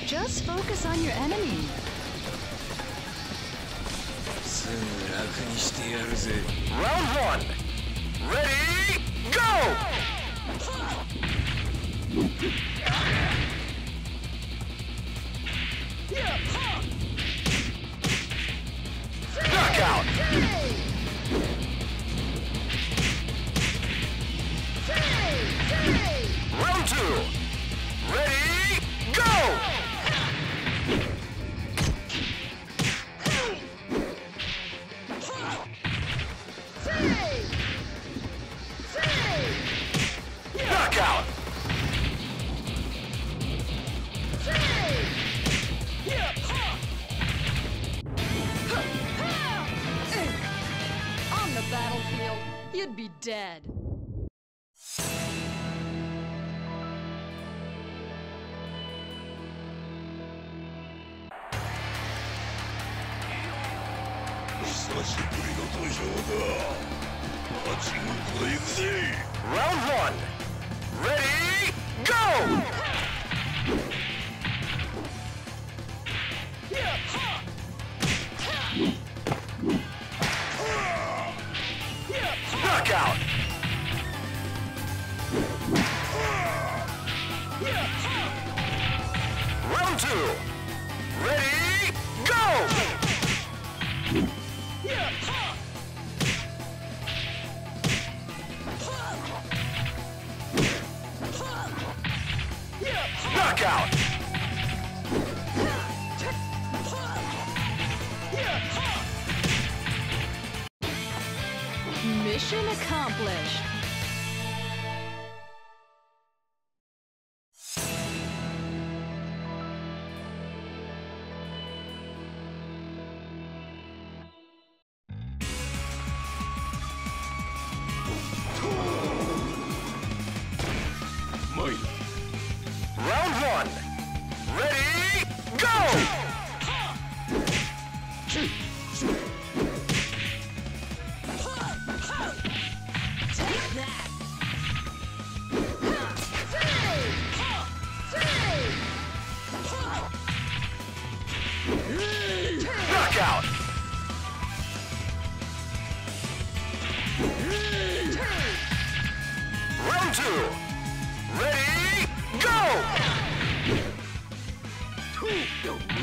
Just focus on your enemy. すぐ楽にしてやるぜ。 Round 1. Ready, go! Knockout! Round 2. Ready, go! Knockout! On the battlefield, you'd be dead. Round 1. Ready, go! Knockout! Round 2. Ready, go! Knockout! Mission accomplished. Round 1. Ready, go! Take that! Knockout! Round 2. Ready, go!